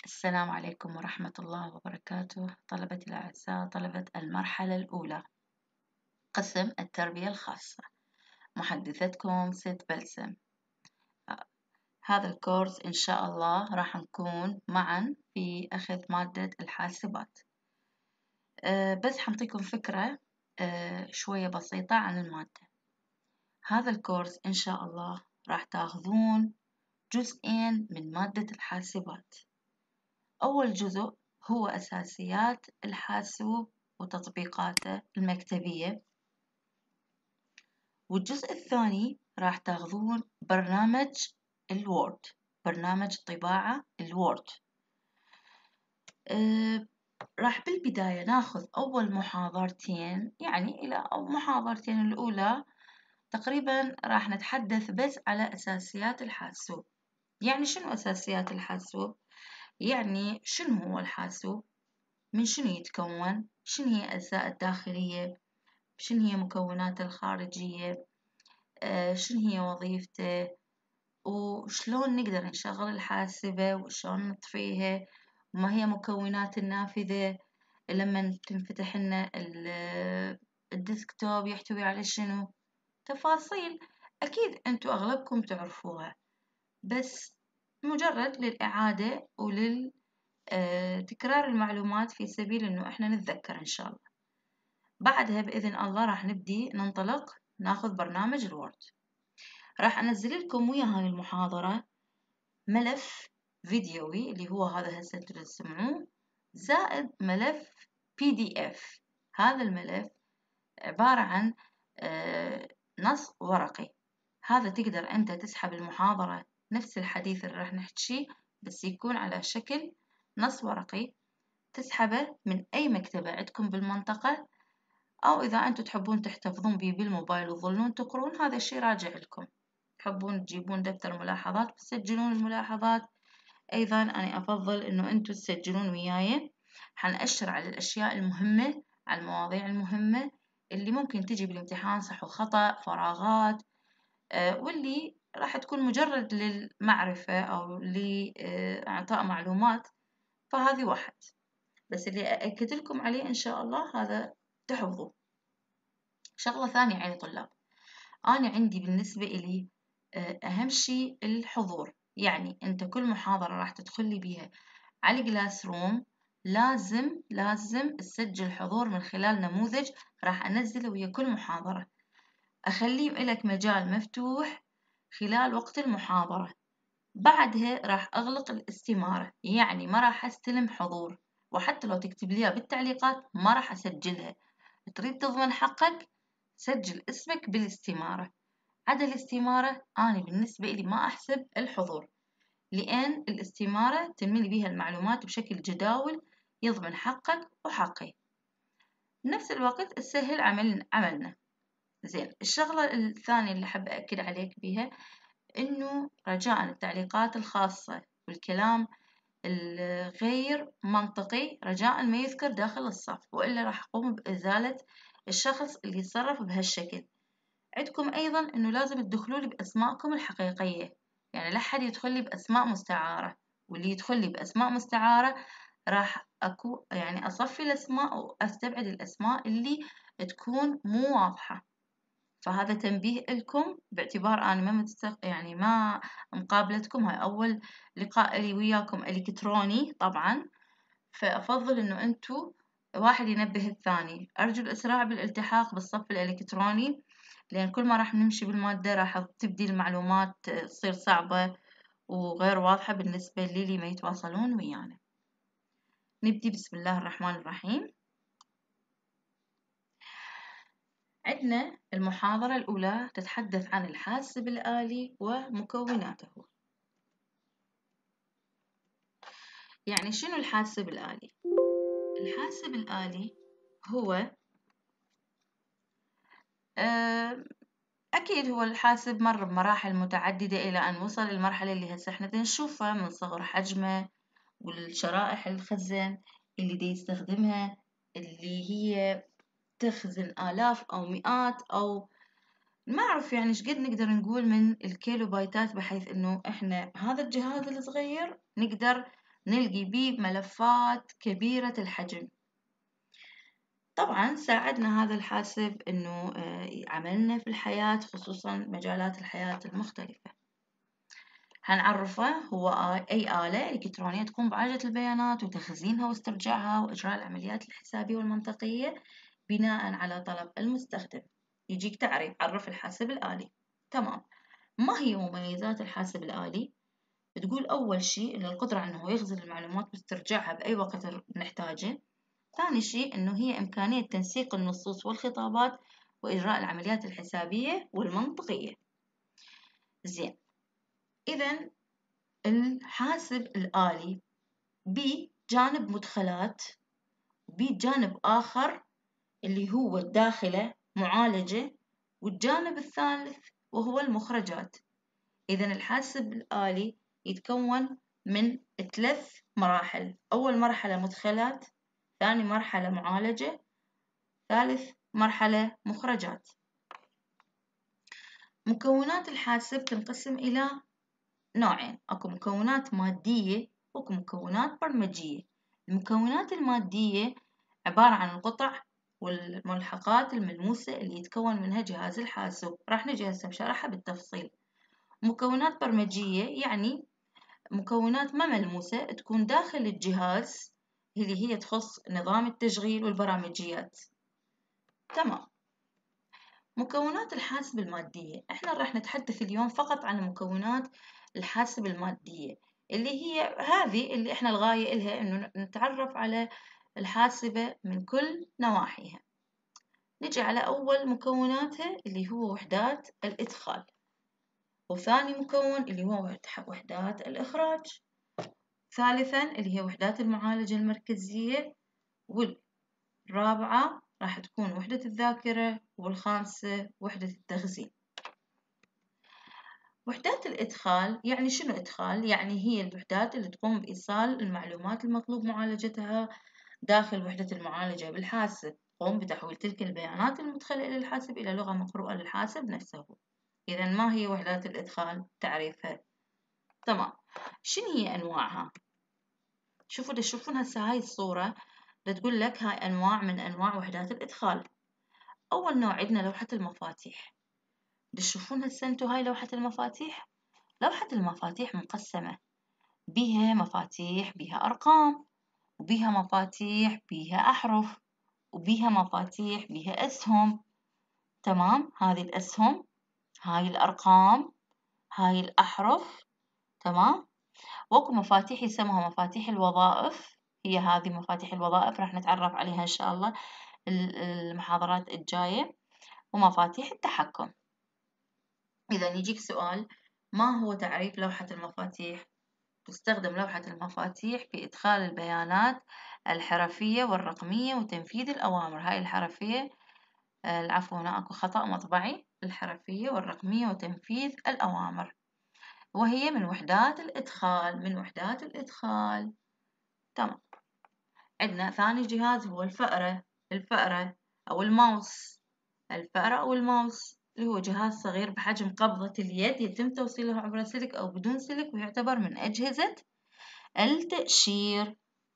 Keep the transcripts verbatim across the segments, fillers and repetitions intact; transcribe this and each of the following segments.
السلام عليكم ورحمة الله وبركاته. طلبتي الأعزاء، طلبة المرحلة الأولى، قسم التربية الخاصة، محدثتكم ست بلسم. هذا الكورس إن شاء الله راح نكون معا في أخذ مادة الحاسبات. أه بس حنطيكم فكرة أه شوية بسيطة عن المادة. هذا الكورس إن شاء الله راح تاخذون جزئين من مادة الحاسبات. أول جزء هو أساسيات الحاسوب وتطبيقاته المكتبية، والجزء الثاني راح تاخذون برنامج الوورد، برنامج الطباعة الوورد. أه راح بالبداية ناخذ أول محاضرتين، يعني إلى محاضرتين الأولى تقريبا راح نتحدث بس على أساسيات الحاسوب. يعني شنو أساسيات الحاسوب؟ يعني شنو هو الحاسوب؟ من شنو يتكون؟ شنو هي الأجزاء الداخلية؟ شنو هي مكوناته الخارجية؟ آه شنو هي وظيفته؟ وشلون نقدر نشغل الحاسبة وشلون نطفيها؟ وما هي مكونات النافذة لما تنفتح لنا الديسكتوب يحتوي على شنو؟ تفاصيل أكيد أنتوا أغلبكم تعرفوها، بس مجرد للإعادة ولل آه، تكرار المعلومات في سبيل إنه إحنا نتذكر إن شاء الله. بعدها بإذن الله راح نبدي ننطلق ناخذ برنامج الوورد. راح أنزل لكم ويا هاي المحاضرة ملف فيديوي اللي هو هذا هسه انتوا تسمعوه، زائد ملف بي دي اف. هذا الملف عبارة عن آه، نص ورقي. هذا تقدر أنت تسحب المحاضرة نفس الحديث اللي راح نحكيه، بس يكون على شكل نص ورقي، تسحبه من أي مكتبة عندكم بالمنطقة، أو إذا أنتم تحبون تحتفظون به بالموبايل وتظلون تقرون، هذا الشيء راجع لكم. تحبون تجيبون دفتر ملاحظات تسجلون الملاحظات، أيضا أنا أفضل إنه أنتم تسجلون وياي. حنأشر على الأشياء المهمة، على المواضيع المهمة اللي ممكن تجي بالامتحان صح وخطأ، فراغات، أه واللي راح تكون مجرد للمعرفة أو لإعطاء معلومات. فهذه واحد، بس اللي أأكد لكم عليه إن شاء الله هذا تحفظوه. شغلة ثانية يا طلاب، أنا عندي بالنسبة إلي أهم شيء الحضور. يعني أنت كل محاضرة راح تدخلي بيها على الكلاس روم لازم لازم تسجل حضور من خلال نموذج راح أنزله ويا كل محاضرة، أخليه لك مجال مفتوح خلال وقت المحاضرة. بعدها راح أغلق الاستمارة، يعني ما راح أستلم حضور، وحتى لو تكتب لي بالتعليقات ما راح أسجلها. تريد تضمن حقك سجل اسمك بالاستمارة. عدا الاستمارة أنا بالنسبة لي ما أحسب الحضور، لأن الاستمارة تملي بها المعلومات بشكل جداول يضمن حقك وحقي، نفس الوقت تسهل عمل عملنا. زين، الشغلة الثانية اللي حابة أكد عليك بها إنه رجاء التعليقات الخاصة والكلام الغير منطقي رجاء ما يذكر داخل الصف، وإلا راح أقوم بإزالة الشخص اللي يتصرف بهالشكل. عندكم أيضا إنه لازم تدخلولي بأسماءكم الحقيقية، يعني لا حد يدخل لي بأسماء مستعارة، واللي يدخل لي بأسماء مستعارة راح أكو يعني أصفي الأسماء وأستبعد الأسماء اللي تكون مو واضحة. فهذا تنبيه لكم باعتبار أنا ما متستق... يعني ما مقابلتكم، هاي أول لقاء لي وياكم إلكتروني طبعا، فأفضل إنه أنتوا واحد ينبه الثاني. أرجو الإسراع بالالتحاق بالصف الإلكتروني، لأن كل ما راح نمشي بالمادة راح تبدي المعلومات تصير صعبة وغير واضحة بالنسبة للي ما يتواصلون ويانا. نبدي بسم الله الرحمن الرحيم. عندنا المحاضرة الأولى تتحدث عن الحاسب الآلي ومكوناته. يعني شنو الحاسب الآلي؟ الحاسب الآلي هو أكيد هو الحاسب مر بمراحل متعددة إلى أن وصل للمرحلة اللي هسه احنا نشوفها، من صغر حجمه والشرائح الخزن اللي دي يستخدمها، اللي هي تخزن آلاف أو مئات أو ما أعرف يعني إيش قد نقدر نقول من الكيلو بايتات، بحيث إنه إحنا هذا الجهاز الصغير نقدر نلقي بيه ملفات كبيرة الحجم. طبعا ساعدنا هذا الحاسب إنه عملنا في الحياة، خصوصا مجالات الحياة المختلفة. هنعرفه هو أي آلة إلكترونية تقوم بعالجة البيانات وتخزينها واسترجاعها وإجراء العمليات الحسابية والمنطقية بناء على طلب المستخدم. يجيك تعريف، عرف الحاسب الآلي. تمام. ما هي مميزات الحاسب الآلي؟ بتقول أول شيء إنه القدرة إنه يخزن المعلومات واسترجاعها بأي وقت نحتاجه. ثاني شيء إنه هي إمكانية تنسيق النصوص والخطابات وإجراء العمليات الحسابية والمنطقية. زين، إذا الحاسب الآلي بجانب مدخلات وبجانب آخر اللي هو الداخلة معالجة، والجانب الثالث وهو المخرجات. إذا الحاسب الآلي يتكون من ثلاث مراحل. أول مرحلة مدخلات، ثاني مرحلة معالجة، ثالث مرحلة مخرجات. مكونات الحاسب تنقسم إلى نوعين، أكو مكونات مادية وأكو مكونات برمجية. المكونات المادية عبارة عن القطع والملحقات الملموسة اللي يتكون منها جهاز الحاسب، راح نجي هسه بشرحها بالتفصيل. مكونات برمجية يعني مكونات ما ملموسة تكون داخل الجهاز، اللي هي تخص نظام التشغيل والبرامجيات. تمام. مكونات الحاسب المادية، احنا راح نتحدث اليوم فقط عن مكونات الحاسب المادية، اللي هي هذه اللي احنا الغاية إلها إنه نتعرف على الحاسبة من كل نواحيها. نجي على أول مكوناتها اللي هو وحدات الإدخال، وثاني مكون اللي هو وحدات الإخراج، ثالثا اللي هي وحدات المعالجة المركزية، والرابعة راح تكون وحدة الذاكرة، والخامسة وحدة التخزين. وحدات الإدخال يعني شنو إدخال؟ يعني هي الوحدات اللي تقوم بإيصال المعلومات المطلوب معالجتها داخل وحدة المعالجة بالحاسب، تقوم بتحويل تلك البيانات المدخلة إلى الحاسب إلى لغة مقروءة للحاسب نفسه. إذا ما هي وحدات الإدخال؟ تعريفها. تمام. شنو هي أنواعها؟ شوفوا تشوفون هسه هاي الصورة تقول لك هاي أنواع من أنواع وحدات الإدخال. أول نوع عندنا لوحة المفاتيح. تشوفون هسه انتو هاي لوحة المفاتيح. لوحة المفاتيح مقسمة، بيها مفاتيح بيها أرقام، وبيها مفاتيح بيها أحرف، وبيها مفاتيح بيها أسهم. تمام. هذه الأسهم، هاي الأرقام، هاي الأحرف. تمام. وأكو مفاتيح يسموها مفاتيح الوظائف، هي هذه مفاتيح الوظائف راح نتعرف عليها إن شاء الله المحاضرات الجاية. ومفاتيح التحكم. إذا يجيك سؤال، ما هو تعريف لوحة المفاتيح؟ تستخدم لوحة المفاتيح في إدخال البيانات الحرفية والرقمية وتنفيذ الأوامر. هاي الحرفية، العفو هنا أكو خطأ مطبعي، الحرفية والرقمية وتنفيذ الأوامر، وهي من وحدات الإدخال. من وحدات الإدخال. تمام. عندنا ثاني جهاز هو الفأرة. الفأرة أو الماوس. الفأرة أو الماوس اللي هو جهاز صغير بحجم قبضة اليد، يتم توصيله عبر سلك أو بدون سلك، ويعتبر من أجهزة التأشير.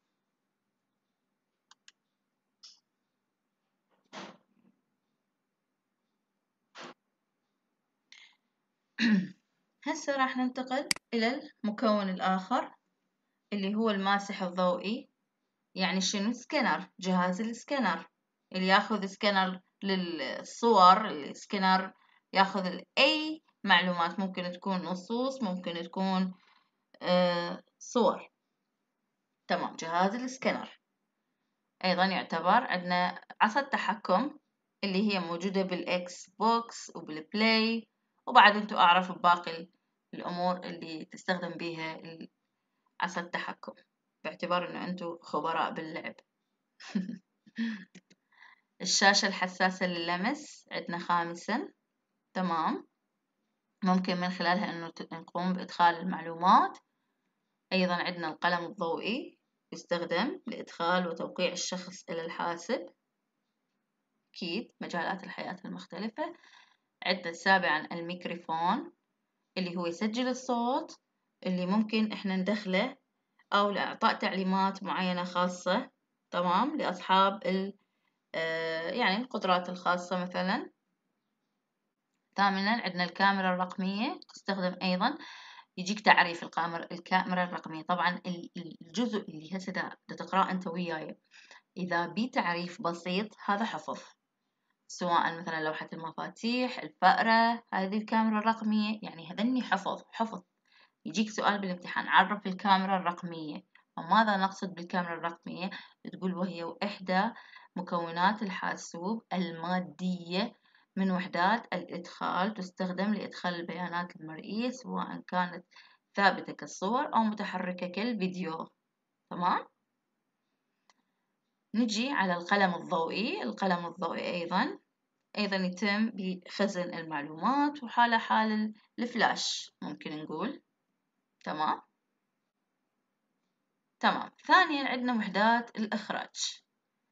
هسه راح ننتقل إلى المكون الآخر اللي هو الماسح الضوئي. يعني شنو؟ سكانر. جهاز السكانر اللي ياخذ سكانر للصور، السكانر ياخذ أي معلومات، ممكن تكون نصوص، ممكن تكون آه صور. تمام. جهاز السكانر أيضا يعتبر. عندنا عصا التحكم اللي هي موجودة بالإكس بوكس وبالبلاي، وبعد انتو أعرف بباقي الأمور اللي تستخدم بيها عصا التحكم، باعتبار انه انتو خبراء باللعب. الشاشة الحساسة لللمس عندنا خامسا. تمام. ممكن من خلالها انه نقوم بإدخال المعلومات. أيضا عندنا القلم الضوئي، يستخدم لإدخال وتوقيع الشخص إلى الحاسب. أكيد مجالات الحياة المختلفة. عندنا سابعا الميكروفون اللي هو يسجل الصوت، اللي ممكن إحنا ندخله أو لإعطاء تعليمات معينة خاصة، تمام، لأصحاب ال آه يعني القدرات الخاصة مثلا. ثامنا عندنا الكاميرا الرقمية، تستخدم أيضا، يجيك تعريف الكاميرا الكاميرا الرقمية. طبعا الجزء اللي هسه دا تقرأ أنت وياي إذا بي تعريف بسيط هذا حفظ، سواء مثلا لوحة المفاتيح، الفأرة، هذه الكاميرا الرقمية، يعني هذني حفظ حفظ. يجيك سؤال بالامتحان، عرف الكاميرا الرقمية، وماذا نقصد بالكاميرا الرقمية؟ تقول وهي إحدى مكونات الحاسوب المادية من وحدات الإدخال، تستخدم لإدخال البيانات المرئية سواء كانت ثابتة كالصور أو متحركة كالفيديو. تمام؟ نجي على القلم الضوئي. القلم الضوئي أيضا أيضا يتم بخزن المعلومات، وحالة حال الفلاش ممكن نقول. تمام؟ تمام. ثانيا عندنا وحدات الإخراج.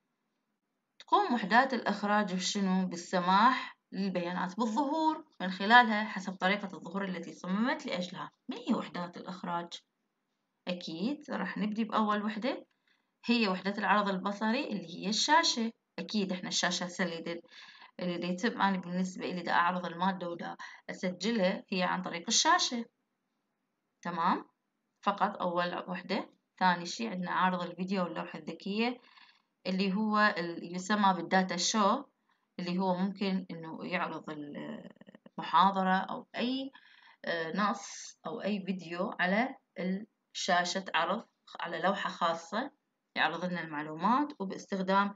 تقوم وحدات الإخراج بشنو؟ بالسماح للبيانات بالظهور من خلالها حسب طريقة الظهور التي صممت لأجلها. من هي وحدات الإخراج؟ أكيد راح نبدي بأول وحدة، هي وحدة العرض البصري اللي هي الشاشة. أكيد إحنا الشاشة اللي اللي يتم أنا بالنسبة لي دا أعرض المادة ودا أسجلها هي عن طريق الشاشة. تمام؟ فقط أول وحدة. ثاني شيء عندنا عارض الفيديو واللوحة الذكية اللي هو يسمى بالداتا شو، اللي هو ممكن إنه يعرض المحاضرة أو أي نص أو أي فيديو على شاشة عرض على لوحة خاصة، يعرض لنا المعلومات وباستخدام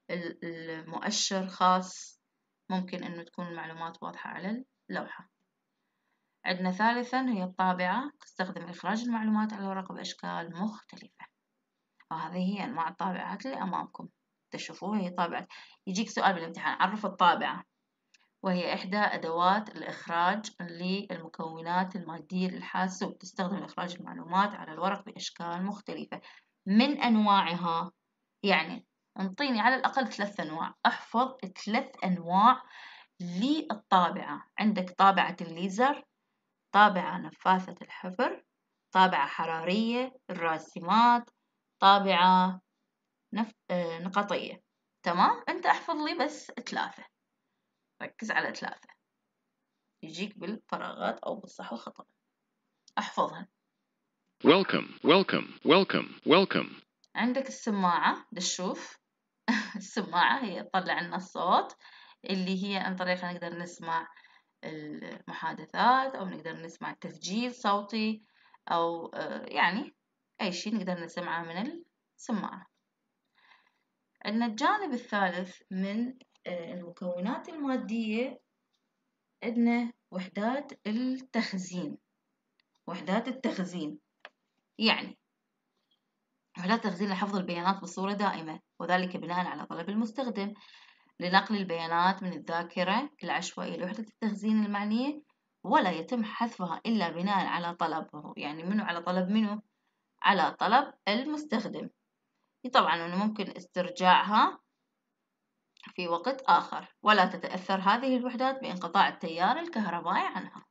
المؤشر خاص، ممكن إنه تكون المعلومات واضحة على اللوحة. عندنا ثالثا هي الطابعة، تستخدم إخراج المعلومات على الورق بأشكال مختلفة. وهذه هي أنواع الطابعات اللي أمامكم تشوفوها، هي طابعة. يجيك سؤال بالامتحان، عرف الطابعة، وهي إحدى أدوات الإخراج للمكونات المادية للحاسوب، تستخدم لإخراج المعلومات على الورق بأشكال مختلفة. من أنواعها يعني انطيني على الأقل ثلاث أنواع، أحفظ ثلاث أنواع للطابعة. عندك طابعة الليزر، طابعة نفاثة الحبر، طابعة حرارية، الراسمات، طابعة نف... آه نقطية. تمام؟ أنت أحفظ لي بس ثلاثة، ركز على ثلاثة يجيك بالفراغات أو بالصح والخطأ، أحفظها. Welcome, welcome, welcome, welcome. عندك السماعة، دشوف السماعة هي تطلع لنا الصوت اللي هي عن طريقها نقدر نسمع المحادثات أو نقدر نسمع تسجيل صوتي أو يعني أي شيء نقدر نسمعه من السماعة. عندنا الجانب الثالث من المكونات المادية، عندنا وحدات التخزين. وحدات التخزين يعني وحدات تخزين لحفظ البيانات بصورة دائمة، وذلك بناء على طلب المستخدم لنقل البيانات من الذاكرة العشوائية لوحدة التخزين المعنية، ولا يتم حذفها إلا بناء على طلبه. يعني منو على طلب منو؟ على طلب المستخدم. طبعا أنه ممكن استرجاعها في وقت آخر، ولا تتأثر هذه الوحدات بانقطاع التيار الكهربائي عنها.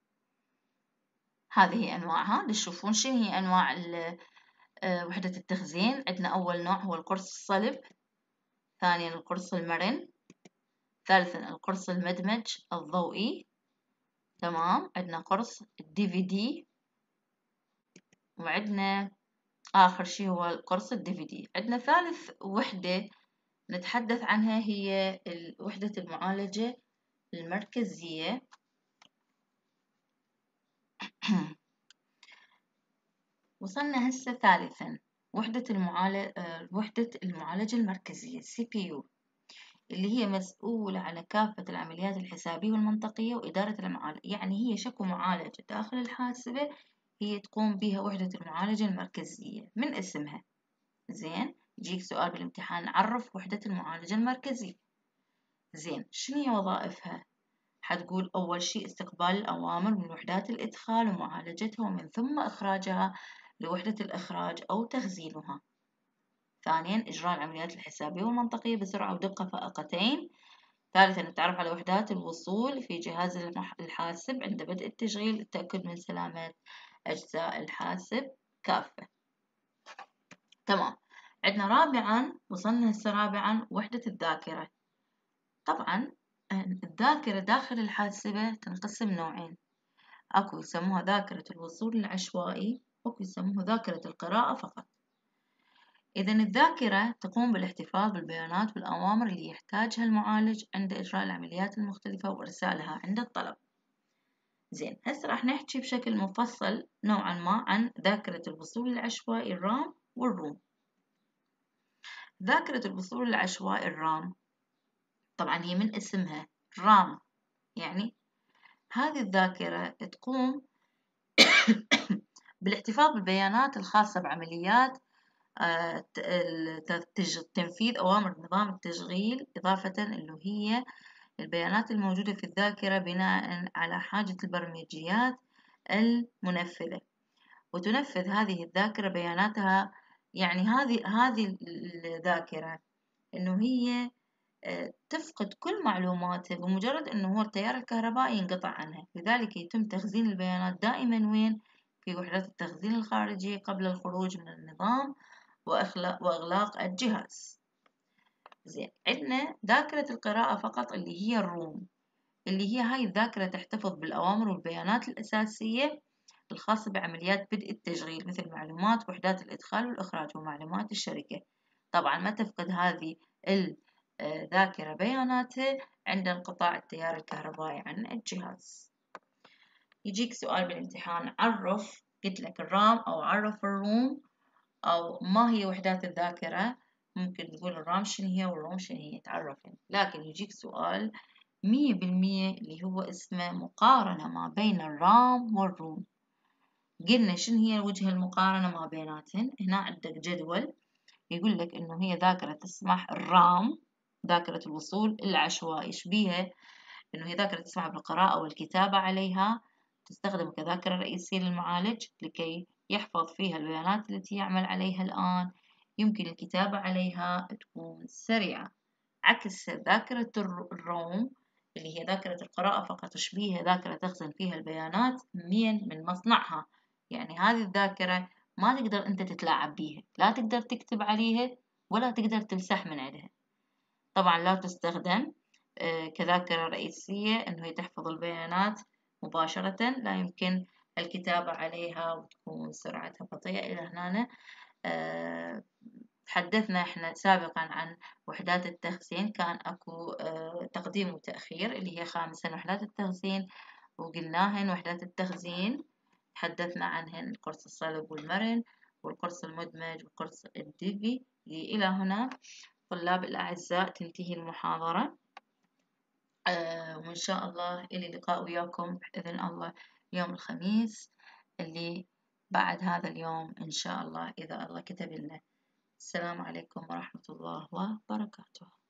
هذه أنواعها. تشوفون شنو هي أنواع وحدة التخزين. عندنا أول نوع هو القرص الصلب، ثانيا القرص المرن، ثالثا القرص المدمج الضوئي. تمام. عندنا قرص الدي في دي، وعندنا آخر شيء هو القرص الدي في دي. عندنا ثالث وحدة نتحدث عنها هي وحدة المعالجة المركزية. وصلنا هسه ثالثا وحدة المعالجة وحدة المعالجة المركزية سي بي يو، اللي هي مسؤولة على كافة العمليات الحسابية والمنطقية وإدارة المعالجة. يعني هي شكو معالجة داخل الحاسبة هي تقوم بها وحدة المعالجة المركزية من اسمها. زين، يجيك سؤال بالامتحان، عرف وحدة المعالجة المركزية. زين، شنو هي وظائفها؟ حتقول أول شيء استقبال الأوامر من وحدات الإدخال ومعالجتها، ومن ثم إخراجها لوحدة الإخراج أو تخزينها. ثانيا إجراء العمليات الحسابية والمنطقية بسرعة ودقة فائقتين. ثالثا التعرف على وحدات الوصول في جهاز الحاسب عند بدء التشغيل، التأكد من سلامة أجزاء الحاسب كافة. تمام. عندنا رابعا، وصلنا هسه رابعا وحدة الذاكرة. طبعا الذاكرة داخل الحاسبة تنقسم نوعين، أكو يسموها ذاكرة الوصول العشوائي، وأكو يسموها ذاكرة القراءة فقط. إذا الذاكرة تقوم بالاحتفاظ بالبيانات والأوامر اللي يحتاجها المعالج عند إجراء العمليات المختلفة وإرسالها عند الطلب. زين، هسه راح نحكي بشكل مفصل نوعا ما عن ذاكرة الوصول العشوائي الرام والروم. ذاكرة الوصول العشوائي الرام طبعا هي من اسمها رام، يعني هذه الذاكرة تقوم بالاحتفاظ بالبيانات الخاصة بعمليات تنفيذ أوامر نظام التشغيل، إضافة اللي هي البيانات الموجودة في الذاكرة بناء على حاجة البرمجيات المنفذة. وتنفذ هذه الذاكرة بياناتها، يعني هذه هذه الذاكرة إنه هي تفقد كل معلوماتها بمجرد إنه هو التيار الكهربائي ينقطع عنها، لذلك يتم تخزين البيانات دائما وين؟ في وحدات التخزين الخارجية قبل الخروج من النظام وإغلاق الجهاز. زين، عندنا ذاكرة القراءة فقط اللي هي الروم، اللي هي هاي الذاكرة تحتفظ بالأوامر والبيانات الأساسية الخاصة بعمليات بدء التشغيل، مثل معلومات وحدات الإدخال والإخراج ومعلومات الشركة. طبعا ما تفقد هذه الذاكرة بياناتها عند انقطاع التيار الكهربائي عن الجهاز. يجيك سؤال بالامتحان، عرف، قلت لك الرام أو عرف الروم، أو ما هي وحدات الذاكرة. ممكن تقول الرام شنو هي والروم شنو هي، تعرفين. لكن يجيك سؤال مية بالمية اللي هو اسمه مقارنة ما بين الرام والروم. قلنا شنو هي وجه المقارنة ما بيناتهن. هنا عندك جدول يقول لك إنه هي ذاكرة تسمح، الرام ذاكرة الوصول العشوائي، شبيها إنه هي ذاكرة تسمح بالقراءة والكتابة عليها، تستخدم كذاكرة رئيسية للمعالج لكي يحفظ فيها البيانات التي يعمل عليها الآن، يمكن الكتابة عليها تكون سريعة. عكس ذاكرة الروم اللي هي ذاكرة القراءة فقط، تشبيها ذاكرة تخزن فيها البيانات من من مصنعها. يعني هذه الذاكرة ما تقدر أنت تتلاعب بيها، لا تقدر تكتب عليها ولا تقدر تمسح من عندها. طبعا لا تستخدم كذاكرة رئيسية إنه هي تحفظ البيانات مباشرة، لا يمكن الكتابة عليها وتكون سرعتها بطيئة. إلى هنا أه تحدثنا إحنا سابقا عن وحدات التخزين، كان أكو أه تقديم وتأخير اللي هي خامسا وحدات التخزين، وقلناهن وحدات التخزين تحدثنا عنهن القرص الصلب والمرن والقرص المدمج والقرص الديفي. إلى هنا طلاب الأعزاء تنتهي المحاضرة، أه وإن شاء الله إلي لقاء وياكم بإذن الله يوم الخميس اللي بعد هذا اليوم إن شاء الله إذا الله كتب لنا. السلام عليكم ورحمة الله وبركاته.